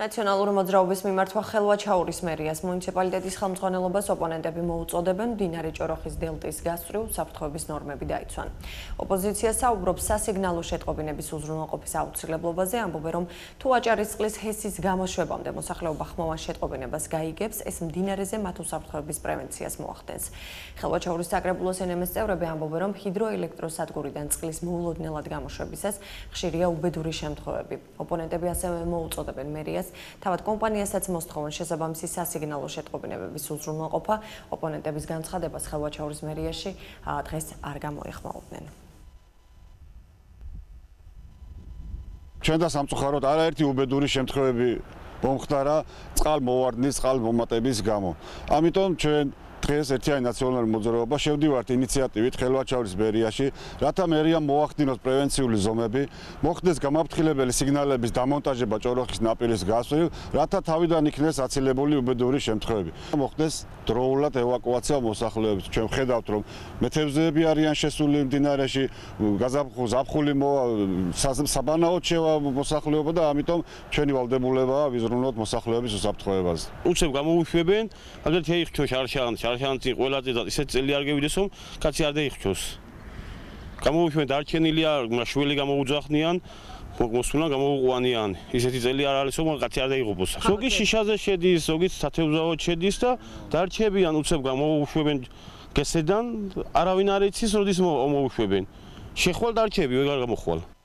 ნაციონალური მოძრაობის მიმართვა ხელვაჩაურის მერიას მუნიციპალიტეტის ხელმძღვანელობას ოპონენტები მოუწოდებენ მდინარე ჭოროხის დელტის გასწვრივ საფრთხეების ნორმები დაიცვან. ოპოზიცია საუბრობს სასიგნალო შეტყობინების უზრუნველყოფის აუცილებლობაზე, ამბობენ, რომ თუ აჭარისწყლის ჰესის გამოშვებამდე მოსახლეობა ხმოვან შეტყობინებას გაიგებს, ეს მდინარეზე მათ უსაფრთხოების პრევენციას მოახდენს. ხელვაჩაურის საკრებულოს ენემეს წევრები ამბობენ, რომ ჰიდროელექტროსადგურიდან წყლის მოულოდნელად გამოშვებისას ხშირია უბედური შემთხვევები. ოპონენტები ასევე მოუწოდებენ მერიას თავად კომპანიასაც მოსთხოვენ შესაბამისი სასიგნალო შეტყობინებების უზრუნველყოფა. ოპონენტების განცხადებას ხელვაჩაურის მერიაში დღეს არ გამოეხმაურნენ. ჩვენ და სამწუხაროდ არაერთი უბედური შემთხვევები მომხდარა წყალმოვარდნის, წყალმომატების გამო. ამიტომ ჩვენ დღეს ერთიანი ნაციონალური მოძრაობა შევდივართ ინიციატივით ხელვაჩაურის მერიაში, რათა მერიამ მოახდინოს პრევენციული ზომები, მოხდეს გამაფრთხილებელი სიგნალების დამონტაჟება ჭოროხის ნაპირის გასწვრივ, რათა თავიდან იქნეს აცილებული უბედური შემთხვევები. მოხდეს დროულად ევაკუაცია მოსახლეობის. ჩვენ ვხედავთ, რომ მეთევზეები არიან შესული მდინარეში, ზაფხული საბანაოდ შევა მოსახლეობა და ამიტომ ჩვენი ვალდებულებაა ვიზრუნოთ მოსახლეობის უსაფრთხოებაზე. უცებ გამოუშვებენ, აგერ შეიხჩო შარშანცი ყველაზე და ისეთ წელი არ გევიდეს, რომ კაცი არ დაიხჩოს. გამოუშვენ დარჩენილია, შვილი გამოუძახნიან, მოსულა გამოუყვანიან. ისეთი წელი არ არის, რომ კაცი არ დაიღუპოს. ზოგი შიშაზე შედის, ზოგი სათევზაოდ შედის და დარჩებიან უცებ გამოუშვებენ გესედან, არავინ არ იცის, როდის მოუშვებენ. შეხვალ დარჩები, ვეღარ გამოხვალ.